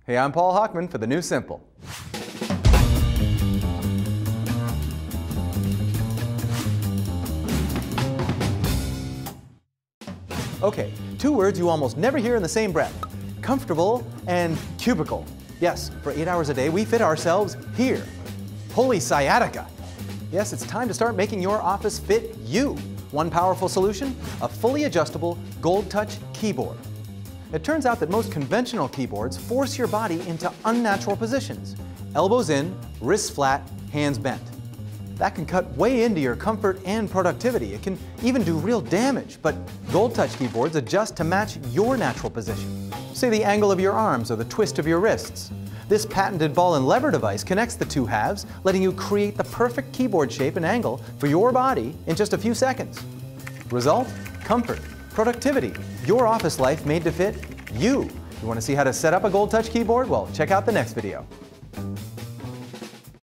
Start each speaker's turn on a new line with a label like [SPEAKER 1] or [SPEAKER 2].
[SPEAKER 1] Hey, I'm Paul Hockman for the New Simple. Okay, two words you almost never hear in the same breath. Comfortable and cubicle. Yes, for 8 hours a day, we fit ourselves here. Holy sciatica! Yes, it's time to start making your office fit you. One powerful solution, a fully adjustable Gold Touch keyboard. It turns out that most conventional keyboards force your body into unnatural positions. Elbows in, wrists flat, hands bent. That can cut way into your comfort and productivity. It can even do real damage, but Gold Touch keyboards adjust to match your natural position. Say the angle of your arms or the twist of your wrists. This patented ball and lever device connects the two halves, letting you create the perfect keyboard shape and angle for your body in just a few seconds. Result? Comfort, productivity, your office life made to fit you. You want to see how to set up a Gold Touch keyboard? Well, check out the next video.